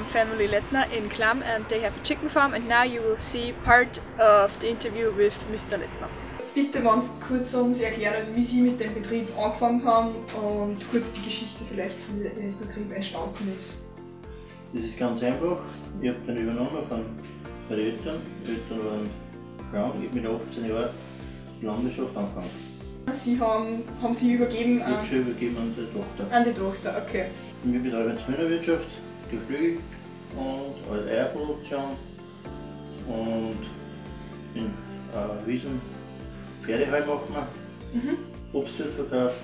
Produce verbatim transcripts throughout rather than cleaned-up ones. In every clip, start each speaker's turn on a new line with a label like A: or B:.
A: from Family Lettner in Chlam, and they have a chicken farm, and now you will see part of the interview with Mister Lettner. Bitte, wenn Sie kurz uns erklären, also wie Sie mit dem Betrieb angefangen haben und kurz die Geschichte vielleicht, wie der Betrieb entstanden ist.
B: Das ist ganz einfach. Ich habe den übernommen von meinen Eltern. Die Eltern waren krank. Ich habe mit achtzehn Jahren die Landwirtschaft angefangen. Sie haben, haben Sie übergeben? Ich habe schon übergeben an die Tochter.
A: An die Tochter, okay.
B: Wir betreiben jetzt Hühnerwirtschaft, Geflügel und eine Eierproduktion und in äh, Wiesen Pferdeheu macht man, mhm. Obstwirt verkauft,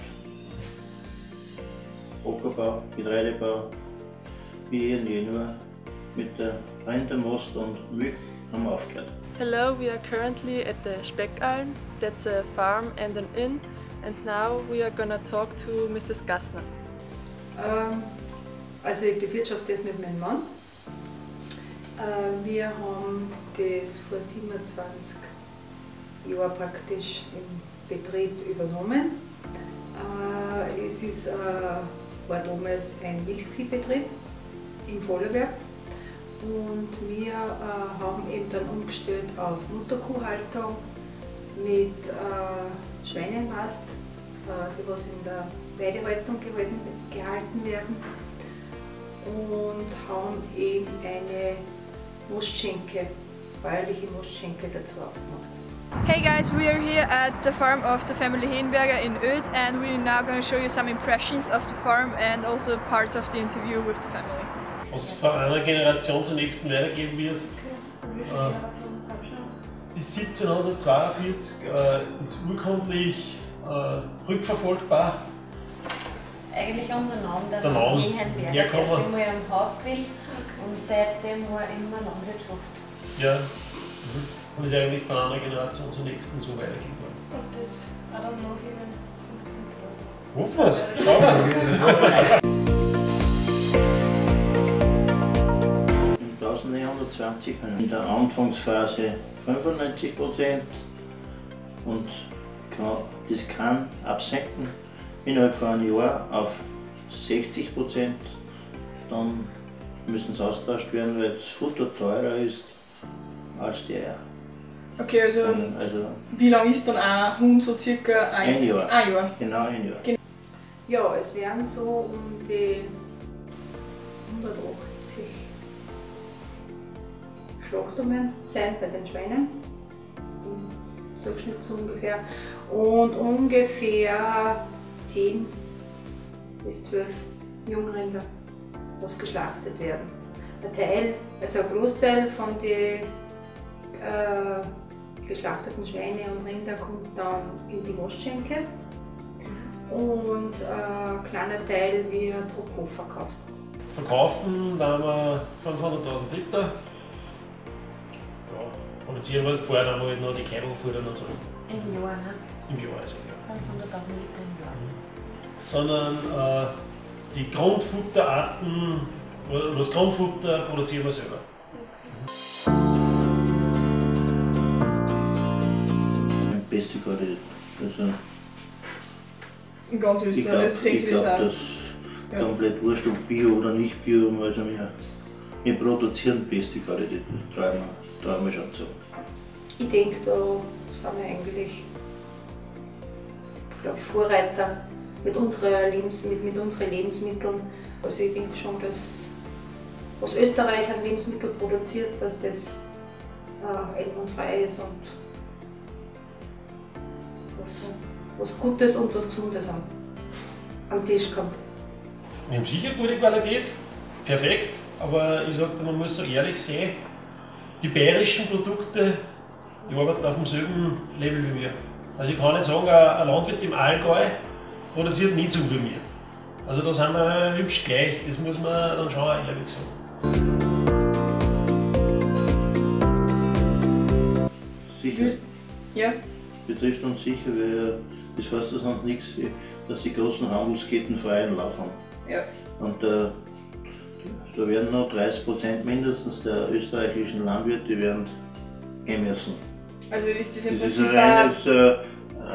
B: Ackerbau, Getreidebau, wie in Januar mit der Rindermast und Milch haben wir aufgehört.
C: Hello, we are currently at the Speckalm. That's a farm and an inn, and now we are gonna talk to Missus Gassner.
D: Ähm, also ich bewirtschafte das mit meinem Mann. Äh, wir haben das vor siebenundzwanzig Jahren praktisch im Betrieb übernommen. Äh, es ist, äh, war damals ein Milchviehbetrieb im Vollerberg. Und wir äh, haben eben dann umgestellt auf Mutterkuhhaltung mit äh, Schweinenmast, äh, die was in der Weidehaltung gehalten, gehalten werden, und haben eben eine Mostschenke, bäuerliche Mostschenke dazu aufgemacht.
A: Hey guys, we are here at the farm of the family Henberger in Öd, and we're now going to show you some impressions of the farm and also parts of the interview with the family.
E: Was von einer Generation zur nächsten weitergeben wird. Äh, bis siebzehnhundertzweiundvierzig äh, ist urkundlich äh, rückverfolgbar.
F: Eigentlich untereinander,
E: der Name
F: Henberger. Erst einmal am Haus gewesen und seitdem war immer Landwirtschaft.
E: Ja, mhm. Und ist eigentlich von einer Generation zur nächsten so weitergegeben worden.
F: Und das auch dann noch
E: jemand. Hoffen wir es!
B: neunzehnhundertzwanzig in der Anfangsphase fünfundneunzig Prozent und kann, das kann absenken innerhalb von einem Jahr auf sechzig Prozent. Dann müssen sie austauscht werden, weil das Futter teurer ist als die Eier.
A: Okay, also,
B: dann, also
A: wie lange ist dann ein Huhn so circa? Ein,
B: ein Jahr.
A: Ein Jahr.
B: Genau ein Jahr. Gen
D: ja, es werden so um die hundertachtzig Schlachtungen sein bei den Schweinen, im Durchschnitt so ungefähr, und ungefähr zehn bis zwölf Jungrinder, was geschlachtet werden. Ein Teil, also ein Großteil von den äh, geschlachteten Schweine und Rinder kommt dann in die Mostschenke und äh, ein kleiner Teil wird Rohkof verkauft.
E: Verkaufen werden wir fünfhunderttausend Liter. Produzieren wir es vorher, dann halt noch die Kälber futtern und so.
F: Im Jahr, ne?
E: Im Jahr also, ja.
F: fünfhunderttausend Liter im Jahr.
E: Mhm. Sondern äh, die Grundfutterarten, oder das Grundfutter produzieren wir selber.
B: Okay. Beste Qualität. Also,
A: in ganz Österreich, also sehen Sie das auch?
B: Das ja. Komplett wurscht, ob Bio oder nicht Bio, also wir, wir produzieren beste Qualität. Trauen wir schon zu.
D: Ich denke, da sind wir eigentlich, glaube ich, Vorreiter mit, unserer Lebens mit, mit unseren Lebensmitteln. Also ich denke schon, dass was Österreich an Lebensmitteln produziert, dass das äh, einwandfrei ist und was, was Gutes und was Gesundes am, am Tisch kommt.
E: Wir haben sicher gute Qualität, perfekt, aber ich sage, man muss so ehrlich sein, die bayerischen Produkte, die arbeiten auf demselben Level wie wir. Also ich kann nicht sagen, ein Landwirt im Allgäu produziert nicht so wie wir. Also da sind wir hübsch gleich, das muss man dann schon auch ehrlich sagen.
B: Sicher.
A: Ja.
B: Betrifft uns sicher, weil das heißt das noch nichts, dass die großen Handelsketten freien Lauf haben.
A: Ja.
B: Und äh, da werden noch dreißig Prozent mindestens der österreichischen Landwirte werden gehen müssen.
A: Also ist das im
B: das
A: Prinzip
B: ist ein reines, äh,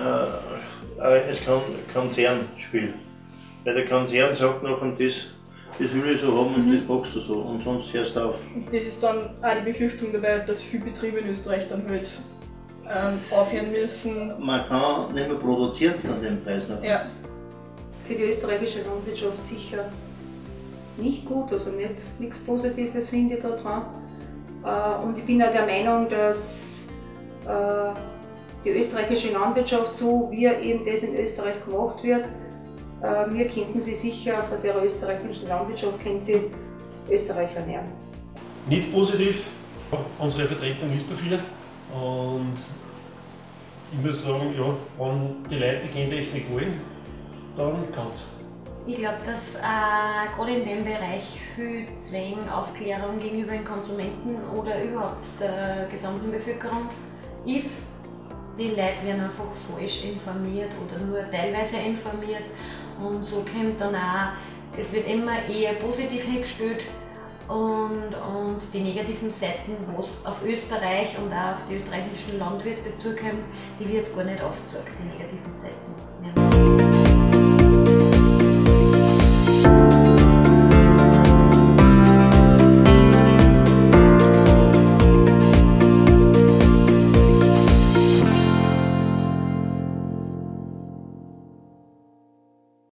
B: äh, ein reines Konzernspiel. Weil der Konzern sagt noch, und das das will ich so haben und
A: Mhm.
B: das magst du so und sonst hörst du auf.
A: Und das ist dann auch die Befürchtung dabei, dass viele Betriebe in Österreich dann halt ähm, aufhören müssen.
B: Man kann nicht mehr produzieren zu dem Preis noch.
A: Ja.
D: Für die österreichische Landwirtschaft sicher nicht gut, also nicht, nichts Positives finde ich da dran. Äh, und ich bin auch der Meinung, dass äh, die österreichische Landwirtschaft, so wie eben das in Österreich gemacht wird, äh, wir könnten sie sicher, von der österreichischen Landwirtschaft können sie Österreicher lernen.
E: Nicht positiv, unsere Vertretung ist dafür und ich muss sagen, ja, wenn die Leute die Kinder echt nicht wollen, dann kann es.
F: Ich glaube, dass äh, gerade in dem Bereich viel Zwang, Aufklärung gegenüber den Konsumenten oder überhaupt der gesamten Bevölkerung ist. Die Leute werden einfach falsch informiert oder nur teilweise informiert und so kommt dann auch, es wird immer eher positiv hingestellt und, und die negativen Seiten, was auf Österreich und auch auf die österreichischen Landwirte zukommen, die wird gar nicht aufgezeigt, die negativen Seiten. Ja.